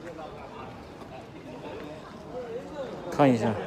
看一下。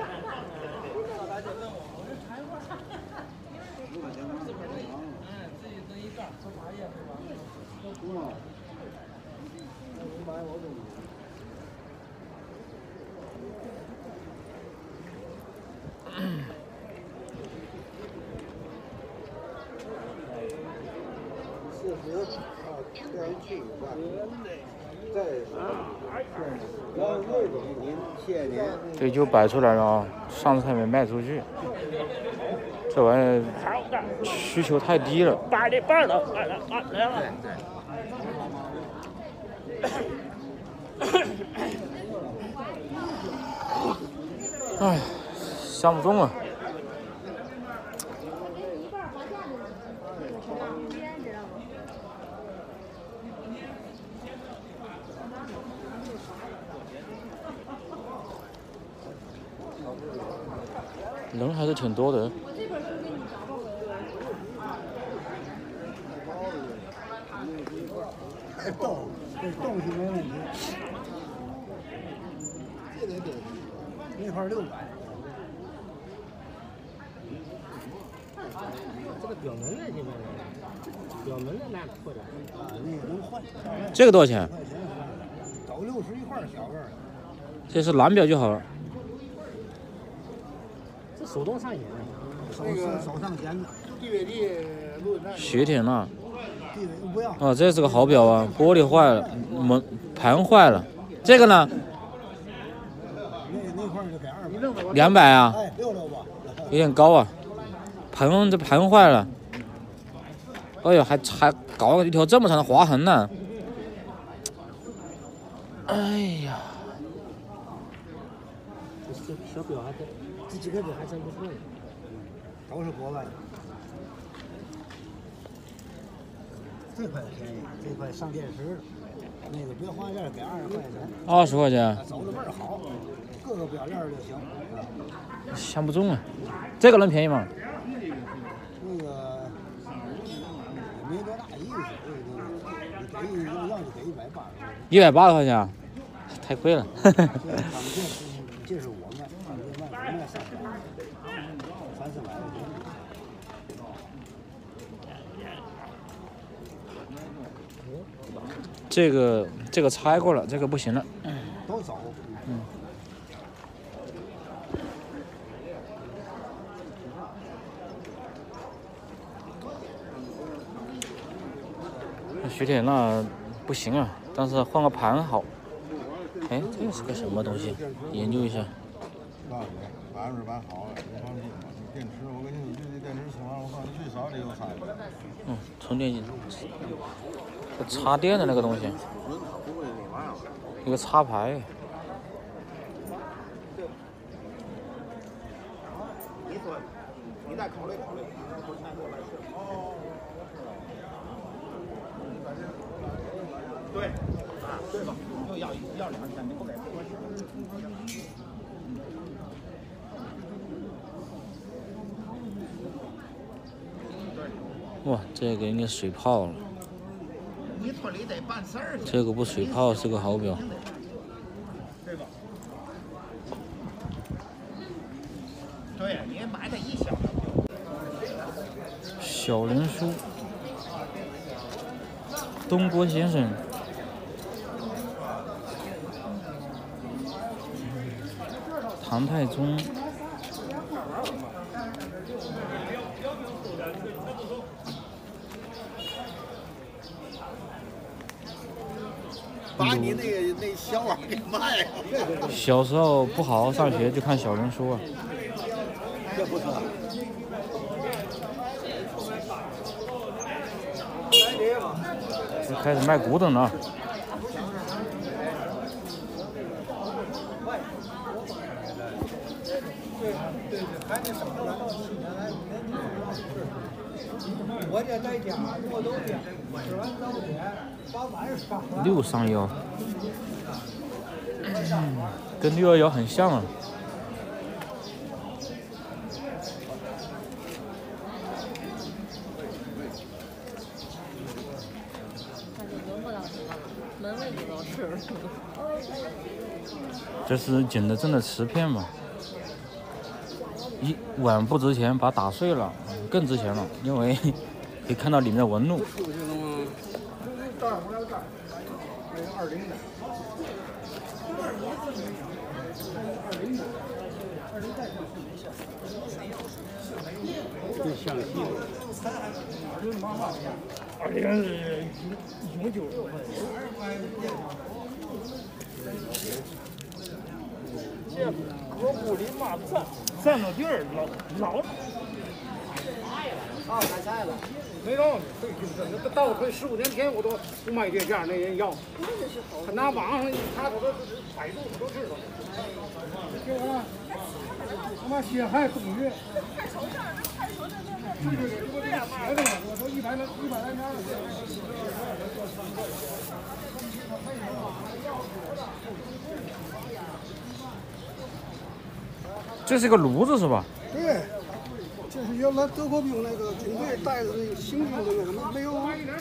这就摆出来了啊！上次还没卖出去，这玩意儿需求太低了。8点半了，来了。哎，想不中啊！人还是挺多的。 动是没问题。那块600。 这个表门呢？现在表门呢拿破的。 那个能换。 这个多少钱？ 找60一块小个儿。 这是蓝表就好了。 这手动上弦的。 手上弦的。地尾地论战。 雪铁钠。 地尾不要。 哦，这是个好表啊，玻璃坏了，门盘坏了。这个呢？ 那块就给 200啊。 哎，66吧。 有点高啊。这盘坏了。哎呦，还搞了一条这么长的划痕呢。哎呀。 这小表还真，这几个表还真不错。 都是国外的。这块便宜，这块上电池了。那个别花件给20块钱。 20块钱。 走的倍儿好，各个表链就行。 想不中啊，这个能便宜吗？ 那个也没多大意思，你给要就给180。 180块钱，太贵了。 这是我卖，我卖300，3、400块钱。 这个拆过了，这个不行了。 都走。 雪铁钠不行啊，但是换个盘好。哎，这是个什么东西？研究一下。 告诉你，80版好了，别放心。电池，我跟你说，这电池充完，我告诉你最少得有3个。 充电器。插电的那个东西。一个插排。 你再考虑考虑。对，对吧？又要2天，你不给。 哇，这个应该水泡了。 你村里得办事儿。 这个不水泡是个好表。 对吧？对，你买它1小。 小林书。东郭先生。唐太宗。 把你那小碗给卖了。 小时候不好好上学就看小人书啊。 这不错。 开始卖古董了。 我这在家我都点，吃完早点，把碗刷。 631，跟611很像啊。 那就轮不到什么了，门卫都吃了。 这是景德镇的瓷片嘛，1碗不值钱，把它打碎了更值钱了，因为可以看到里面的纹路。 这搁屋里嘛站到地儿老。 啊，买菜了。 没有，这到15年前我都不卖这价，那人要。他拿网上一查，他都百度，他都知道。给我他妈血海东岳。对，写的我都100来年了。 这是个炉子是吧？ 对，这是原来德国兵那个军队带着那个行军的那个煤油。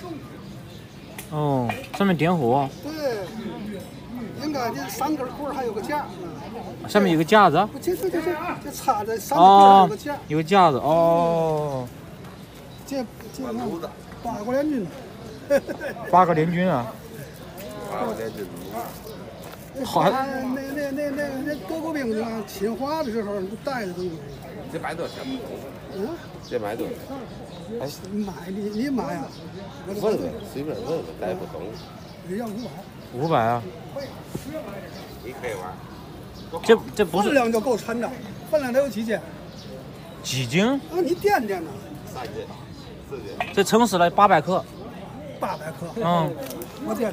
哦，上面点火。 对，应该这3根棍还有个架。 上面有个架子。 这插在3根棍有个架。 有个架子哦。 这8国联军。 8个联军啊。 8个联军。 好， 那德国兵呢？侵华的时候带着东西。 这买多少钱？ 嗯？ 这买多少？ 哎，买你买呀？ 问问，随便问问，咱也不懂。 也要 500啊。 你可以玩。 这不是分量就够沉的，分量得有几斤？ 几斤？ 啊，你掂掂呢 ？3斤、4斤。 这称死了800克。 800克。 嗯。 我掂掂。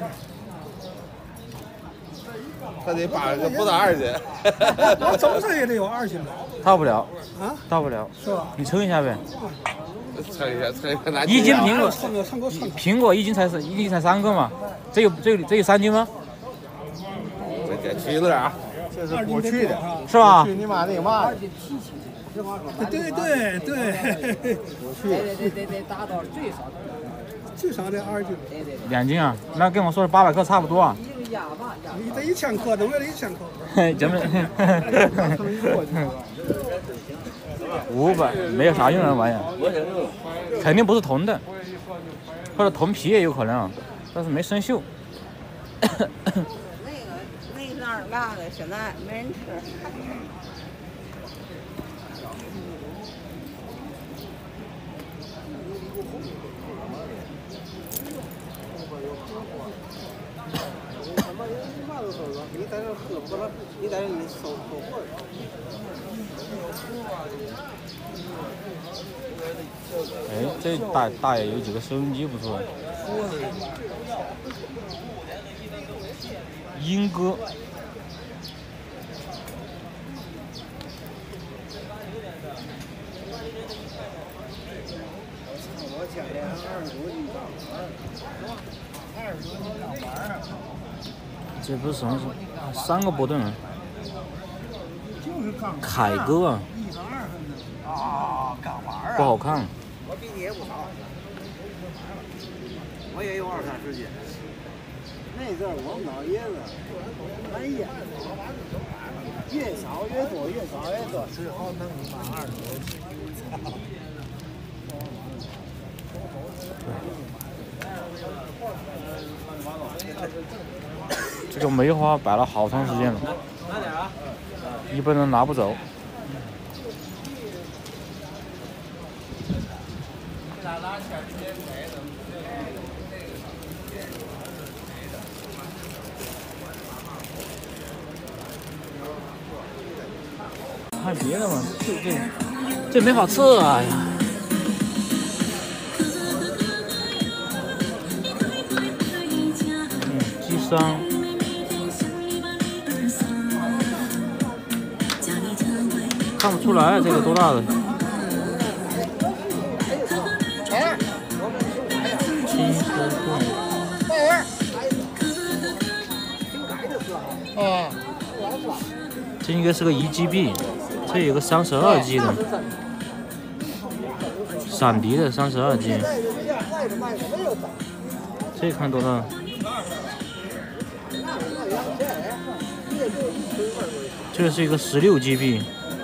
他得8个，不到2斤。 我怎么着也得有2斤吧？ 到不了。 啊？ 到不了。 是吧？ 你称一下呗。 称一下，拿。 1斤苹果，苹果一斤才3个嘛？这有3斤吗？ 这点去了啊！这是过去的， 是吧？ 去你妈那个嘛！ 对， 得达到最少得2斤。 2斤啊？那跟我说的800克差不多啊。 你得1000克，都为了1000克。 咱们500没有啥用的玩意儿，肯定不是铜的，或者铜皮也有可能，但是没生锈。 那儿辣的现在没人吃。 你在这喝不了，你在这里收货。 哎，这大爷有几个收音机不错。莺歌。这不是什么？3个波顿。凯歌啊。不好看。 我比你也不少，我也有20-30斤。那阵儿我们老爷子，哎呀，越少越多，最后弄1万20。 这个梅花摆了好长时间了，一般人拿不走。看别的嘛，这没法吃啊！哎呀，鸡伤。看不出来这个多大的。金丝棍。这应该是个1GB，这有个32G 的，闪迪的32G。这看多大？ 这是一个16GB，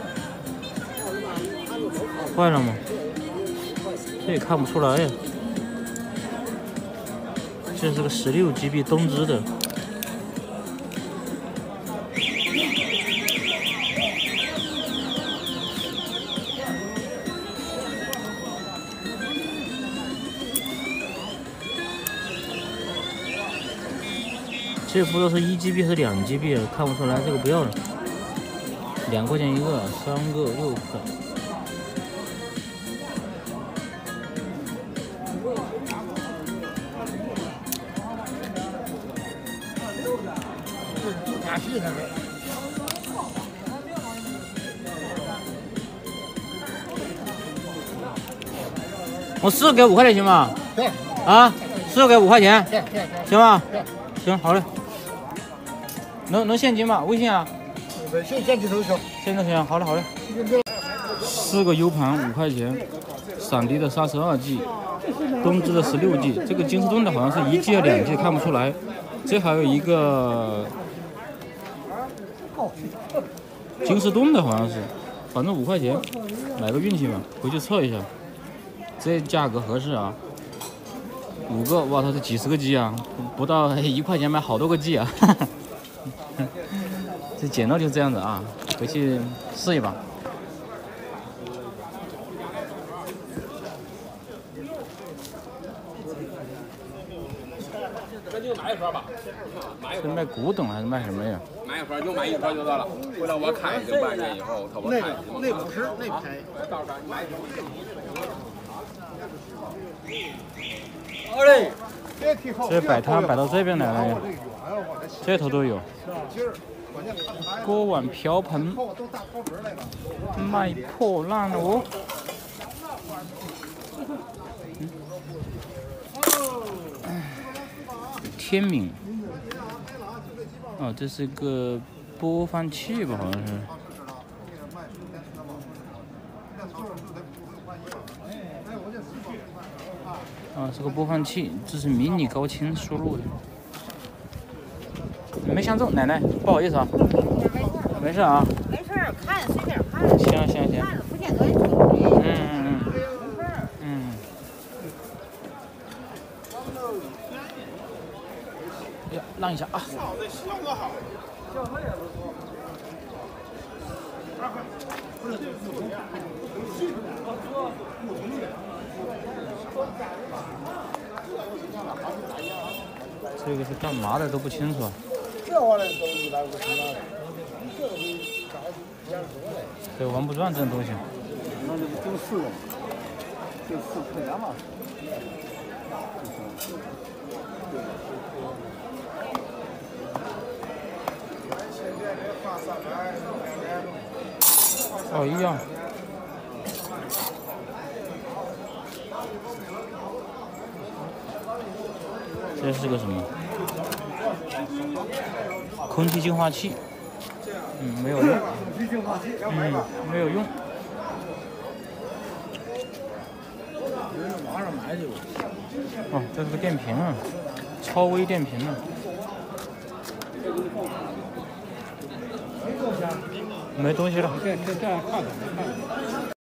坏了吗？这也看不出来呀。这是个16GB 东芝的。这不知道是1GB 还是2GB 啊，看不出来，这个不要了，2块钱一个，3个6块。我4个给5块钱行吗？ 对。 啊，4个给5块钱， 对， 行吗？行，好嘞。能现金吗？微信啊？ 现金都行。 现在行，好嘞好嘞。4个 U 盘5块钱，闪迪的32G， 东芝的16G， 这个金士顿的好像是1G 还2G， 看不出来。这还有一个金士顿的好像是，反正5块钱，买个运气吧，回去测一下。这价格合适啊，5个，哇，它是几十个 G 啊，不到1块钱买好多个 G 啊，这捡到就是这样子啊，回去试一把。 那就买一盒吧， 是卖古董还是卖什么呀？ 买一盒就买一盒就得了。回来我看就半年以后，我看。 那不是那便宜。 这摆摊摆到这边来了呀，这头都有。锅碗瓢盆卖破烂了哦。天敏，哦，这是个播放器吧，好像是。啊，是个播放器，这是迷你高清输入的。没相中，奶奶，不好意思啊。没事啊。 没事，看随便看。 行行行。 看了不见得中。 呀，让一下啊。这个是干嘛的都不清楚。 这玩意儿都150万。 对，玩不转这种东西。 那就4个嘛，就4块钱嘛。 哦，一样。这是个什么？空气净化器。没有用。没有用。 网上买去吧。 哦，这是个电瓶啊，超微电瓶啊。没东西了。 这样看看。